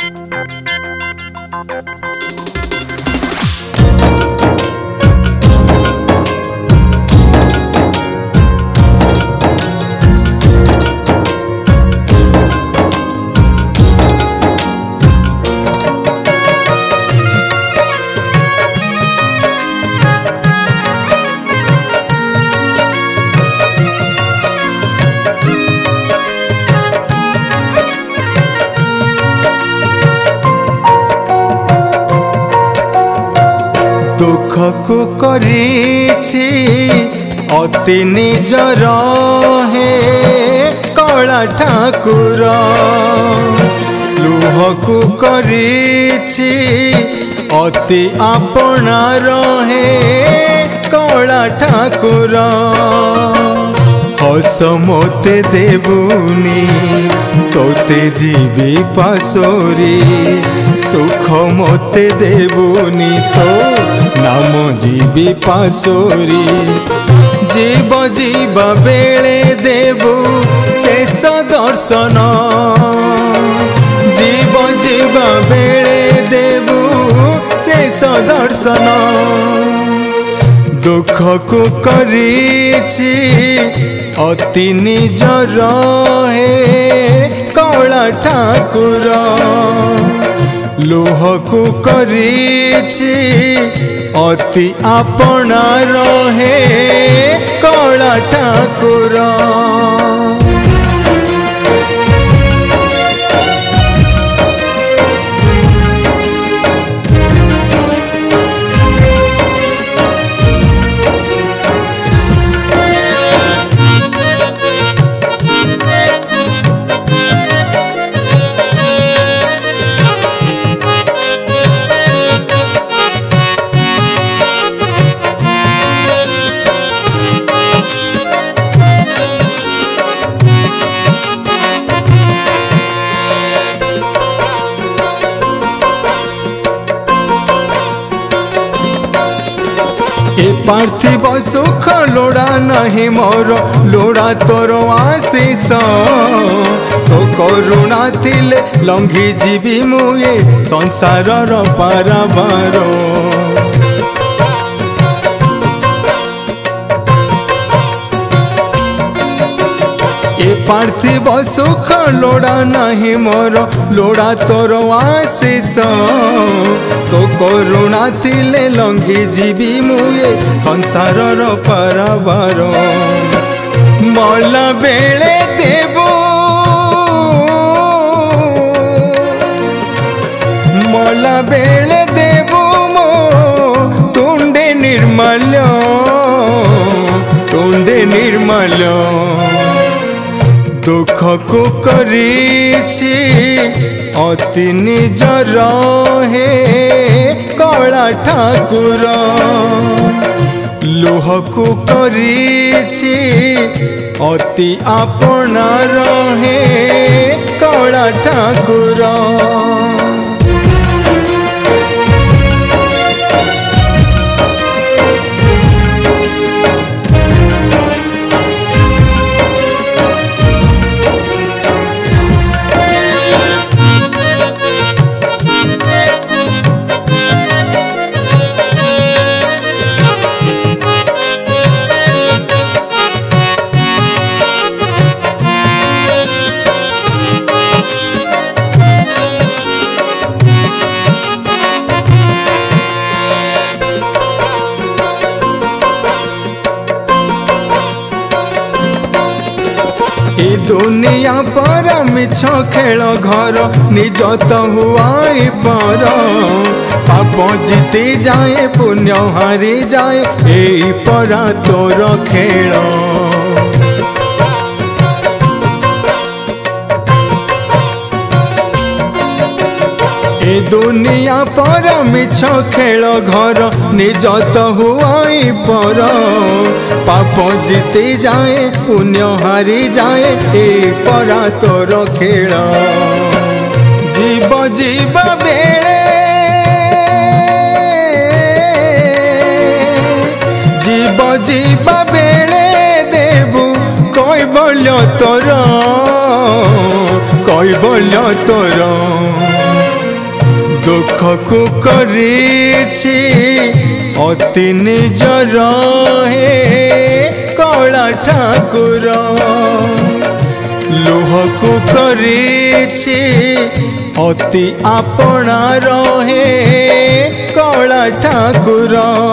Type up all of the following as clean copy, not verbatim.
दुखकु करिछि अति निजर हे कला ठाकुर लुहकु करिछि अति आपणार हे कला ठाकुर हस मोते देबुनी तोते जीवी पासोरी सुख मोते देबुनी तो नाम जीवी पासोरी जीव जीव बेले देबु शेष दर्शन जीव जीव बेले देबु शेष दर्शन दुख को करिछि अति निजर हे कला ठाकुर लोह को करिछि अति आपणार हे कला ठाकुर ए पार्थिव सुख लोड़ा नहीं मोर लोड़ा तोर आशीष तो करुणा थिले लंघी जीवी मुए संसार पाराबार ए पार्थिव सुख लोड़ा नहीं मोर लोड़ा तोर आशीष तो करुणा थिले लंघी जीवी मुए संसार पाराबार मला बेले देबु मला बेले देबु मो तुंडे निर्मल दुख को करिछि अति निजर हे कला ठाकुर लोह को करिछि अति आपणार हे कला ठाकुर दुनिया पर मिछ खेल घर निज तो हुआई पर पाप जीती जाए पुण्य हारी जाए यही परा तोर खेल ए दुनिया पर मिछ खेल घर निज तो हुआई पर पाप जीती जाए पुण्य हारी जाए ए परा तोर खेल जीव जीव बेले जीव जीव बेले देबु कैबल्य तोर दुख को करेछि अति निजर हे कला ठाकुर लोह को करेछि अति आपना रहे कला ठाकुर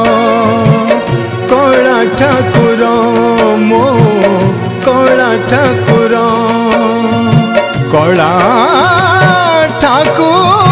मो कला ठाकुर कला ठाकुर।